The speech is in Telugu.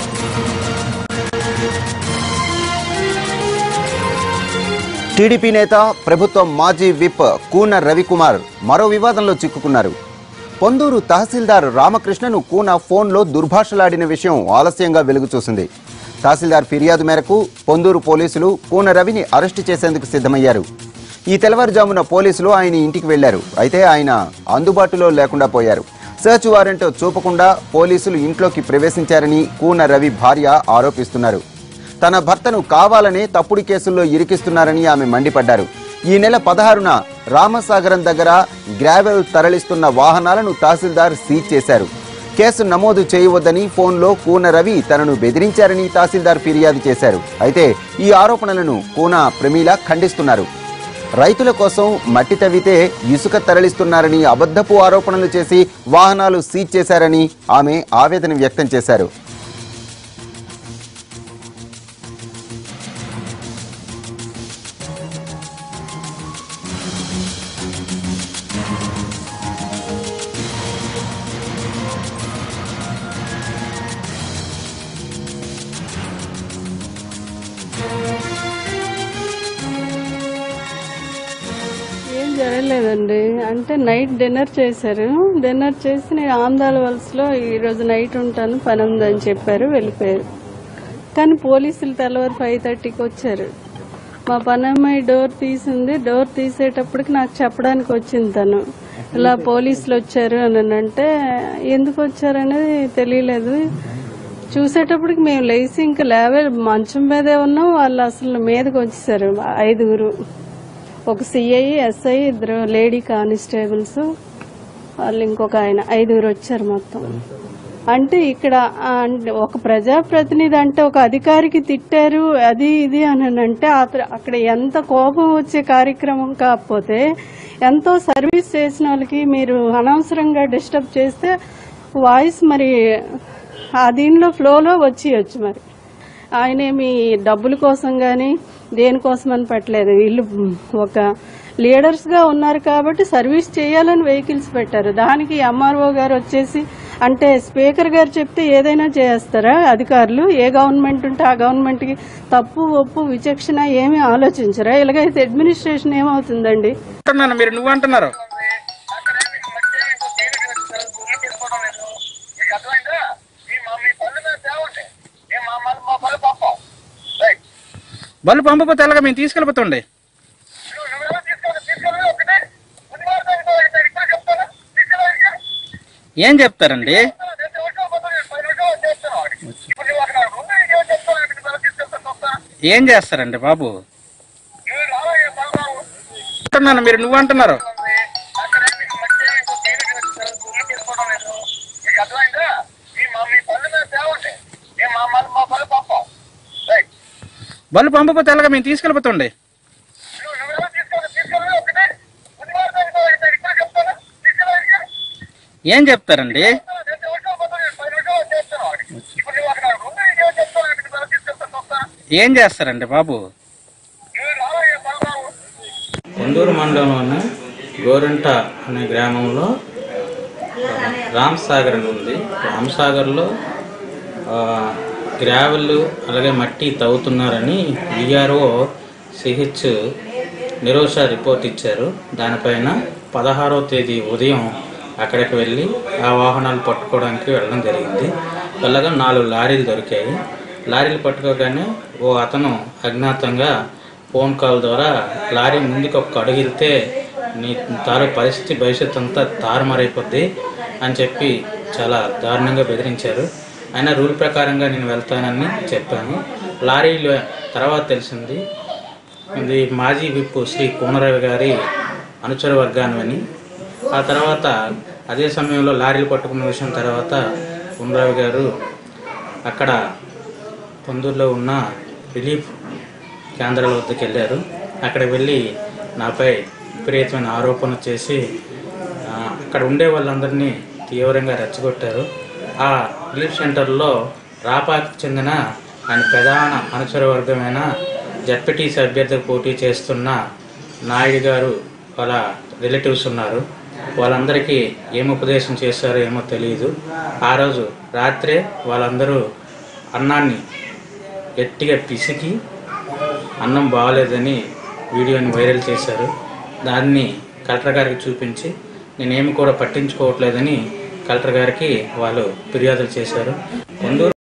టీడీపీ నేత ప్రభుత్వం మాజీ విప్ కూన రవికుమార్ మరో వివాదంలో చిక్కుకున్నారు. పొందూరు తహసీల్దార్ రామకృష్ణను కూన ఫోన్లో దుర్భాషలాడిన విషయం ఆలస్యంగా వెలుగు చూసింది. తహసీల్దార్ ఫిర్యాదు మేరకు పొందూరు పోలీసులు కూన రవిని అరెస్టు చేసేందుకు సిద్ధమయ్యారు. ఈ తెల్లవారుజామున పోలీసులు ఆయన ఇంటికి వెళ్లారు. అయితే ఆయన అందుబాటులో లేకుండా పోయారు. సర్చ్ వారెంట్ చూపకుండా పోలీసులు ఇంట్లోకి ప్రవేశించారని కూన రవి భార్య ఆరోపిస్తున్నారు. తన భర్తను కావాలనే తప్పుడు కేసుల్లో ఇరికిస్తున్నారని ఆమె మండిపడ్డారు. ఈ నెల 16న రామసాగరం దగ్గర గ్రావెల్ తరలిస్తున్న వాహనాలను తహసీల్దార్ సీజ్ చేశారు. కేసు నమోదు చేయవద్దని ఫోన్లో కూన రవి తనను బెదిరించారని తహసీల్దార్ ఫిర్యాదు చేశారు. అయితే ఈ ఆరోపణలను కూన ప్రమీల ఖండిస్తున్నారు. రైతుల కోసం మట్టి తవ్వితే ఇసుక తరలిస్తున్నారని అబద్ధపు ఆరోపణలు చేసి వాహనాలు సీజ్ చేశారని ఆమె ఆవేదన వ్యక్తం చేశారు. ఏం జరగలేదండి. అంటే నైట్ డిన్నర్ చేశారు. డిన్నర్ చేసి నేను ఆందాల వలసలో ఈరోజు నైట్ ఉంటాను, పని ఉందని చెప్పారు, వెళ్ళిపోయారు. కానీ పోలీసులు తెల్లవారు 5:30కి వచ్చారు. మా పని అమ్మాయి డోర్ తీసింది. డోర్ తీసేటప్పటికి నాకు చెప్పడానికి వచ్చింది తను, ఇలా పోలీసులు వచ్చారు అని అంటే, ఎందుకు వచ్చారనేది తెలియలేదు. చూసేటప్పటికి మేము లేచి ఇంకా మంచం మీదే ఉన్నాం. వాళ్ళు అసలు మీదకి వచ్చేసారు. 5గురు, ఒక సిఐ, ఎస్ఐ, 2 లేడీ కానిస్టేబుల్స్, వాళ్ళు ఇంకొక ఆయన, 5గురు వచ్చారు మొత్తం. అంటే ఇక్కడ ఒక ప్రజాప్రతినిధి అంటే ఒక అధికారికి తిట్టారు అది ఇది అని అంటే అక్కడ ఎంత కోపం వచ్చే కార్యక్రమం కాకపోతే, ఎంతో సర్వీస్ చేసిన వాళ్ళకి మీరు అనవసరంగా డిస్టర్బ్ చేస్తే వాయిస్ మరి దీనిలో ఫ్లోలో వచ్చేయచ్చు. మరి ఆయనేమి డబ్బుల కోసం కానీ దేనికోసం అని పెట్టలేదు. వీళ్ళు ఒక లీడర్స్గా ఉన్నారు కాబట్టి సర్వీస్ చేయాలని వెహికల్స్ పెట్టారు. దానికి ఎంఆర్ఓ గారు వచ్చేసి, అంటే స్పీకర్ గారు చెప్తే ఏదైనా చేస్తారా అధికారులు? ఏ గవర్నమెంట్ ఉంటే ఆ గవర్నమెంట్కి తప్పు ఒప్పు విచక్షణ ఏమీ ఆలోచించరా? ఇలాగైతే అడ్మినిస్ట్రేషన్ ఏమవుతుందండి? మీరు నువ్వు అంటున్నారు బళ్ళు పంపకపోతే ఎలాగ మేము తీసుకెళ్ళిపోతుండే. ఏం చెప్తారండి? ఏం చేస్తారండి బాబు? మీరు నువ్వు అంటున్నారు బళ్ళు పంపకపోతే ఎలాగ మేము తీసుకెళ్ళిపోతుండే. ఏం చెప్తారండి? ఏం చేస్తారండి బాబు? పొందూరు మండలంలోని గోరంట అనే గ్రామంలో రామసాగర్ ఉంది. రామసాగర్లో గ్రావెల్ అలాగే మట్టి తవ్వుతున్నారని విఆర్ఓ సిహెచ్ నిరోష రిపోర్ట్ ఇచ్చారు. దానిపైన 16వ తేదీ ఉదయం అక్కడికి వెళ్ళి ఆ వాహనాలు పట్టుకోవడానికి వెళ్ళడం జరిగింది. వెళ్ళగా 4 లారీలు దొరికాయి. లారీలు పట్టుకోగానే ఓ అతను అజ్ఞాతంగా ఫోన్ కాల్ ద్వారా లారీ ముందుకు ఒక అడుగు వెళ్తే నీ పరిస్థితి భవిష్యత్తు అంతా తారుమారైపోద్ది అని చెప్పి చాలా దారుణంగా బెదిరించారు. అయినా రూల్ ప్రకారంగా నేను వెళ్తానని చెప్పాను. లారీలు తర్వాత తెలిసింది ఇది మాజీ విప్ శ్రీ కూనరవి గారి అనుచర వర్గాన్ని. ఆ తర్వాత అదే సమయంలో లారీలు పట్టుకున్న విషయం తర్వాత కూనరవి గారు అక్కడ పొందూరులో ఉన్న రిలీఫ్ కేంద్రాల వద్దకు వెళ్ళారు. అక్కడ వెళ్ళి నాపై విపరీతమైన ఆరోపణ చేసి అక్కడ ఉండే వాళ్ళందరినీ తీవ్రంగా రెచ్చగొట్టారు. ఆ రిలీఫ్ సెంటర్లో రాపాకి చెందిన ఆయన ప్రధాన అనుచర వర్గమైన జడ్పీటీసీ అభ్యర్థికి పోటీ చేస్తున్న నాయుడు గారు వాళ్ళ రిలేటివ్స్ ఉన్నారు. వాళ్ళందరికీ ఏం ఉపదేశం చేశారో ఏమో తెలియదు. ఆ రోజు రాత్రే వాళ్ళందరూ అన్నాన్ని గట్టిగా పిసికి అన్నం బాగాలేదని వీడియోని వైరల్ చేశారు. దాన్ని కలెక్టర్ గారికి చూపించి నేనేమి కూడా పట్టించుకోవట్లేదని కలెక్టర్ గారికి వాళ్ళు ఫిర్యాదులు చేశారు.